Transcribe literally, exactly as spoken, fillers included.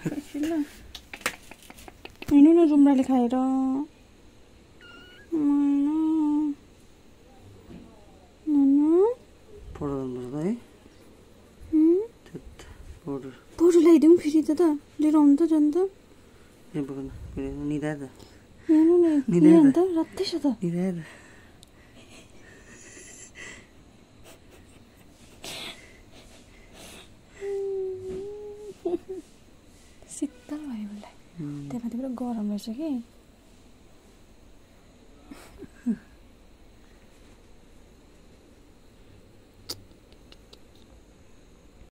हिँड्नु न जुम्राले खाएर फोटो ल्याइदिउँ फेरि त त लिएर आउनु त झन् त रातै छ त शीतल भयो उसलाई त्यहाँ माथि पुरा गरम रहेछ कि